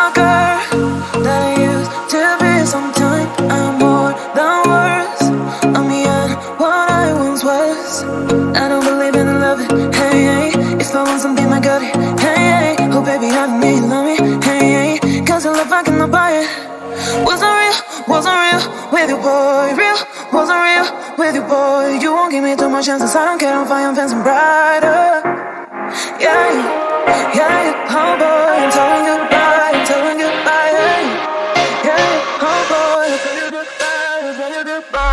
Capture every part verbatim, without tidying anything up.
darker than I used to be. Sometimes I'm more than words. I'm beyond what I once was. I don't believe in love it, hey, hey. If I want something, I got it, hey, hey. Oh baby, I don't need love me, hey, hey. Cause the love I cannot buy it. Wasn't real, wasn't real with you, boy. Real, wasn't real with you, boy. You won't give me too much chances. I don't care if I am fancy brighter. Yeah, yeah, yeah, oh boy, I'm telling goodbye, I'm telling goodbye, yeah, yeah, oh boy, I'm telling goodbye, I'm telling goodbye.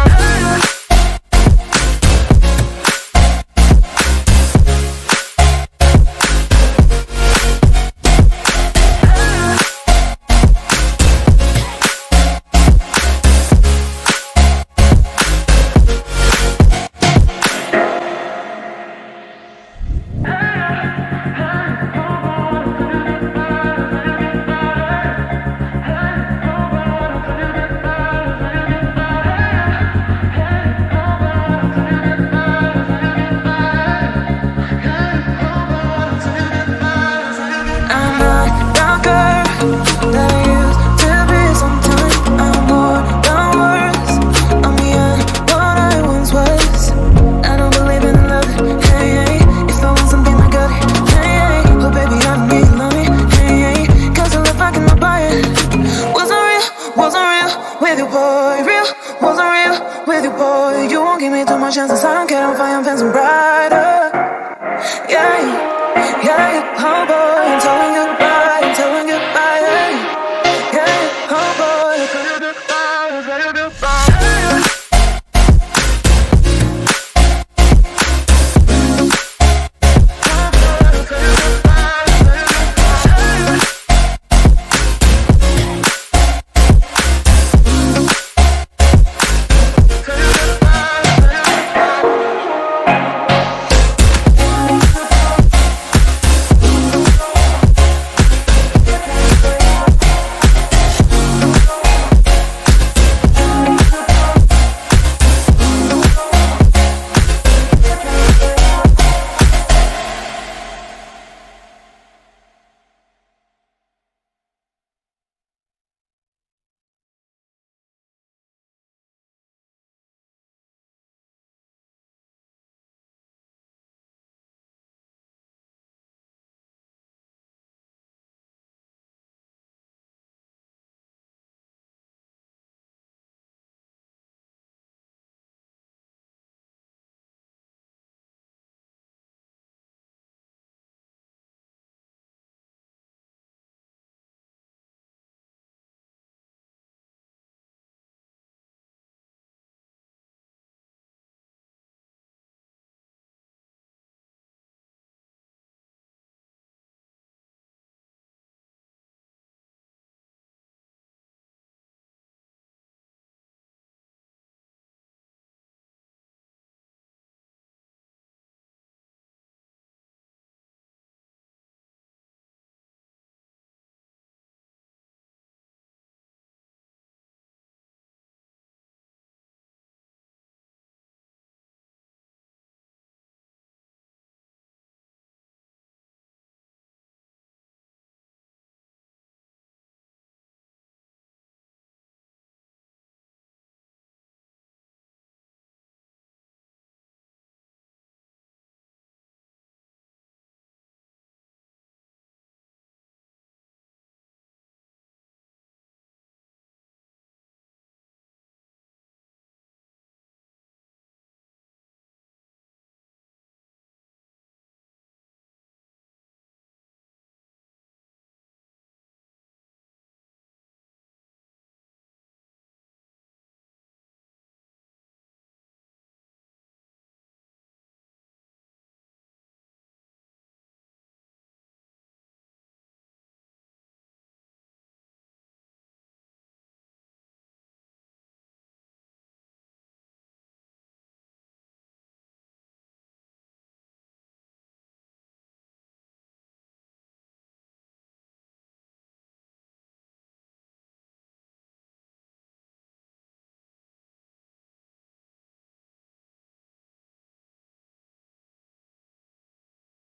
Chances, I don't care if I am fancy brighter. Yeah.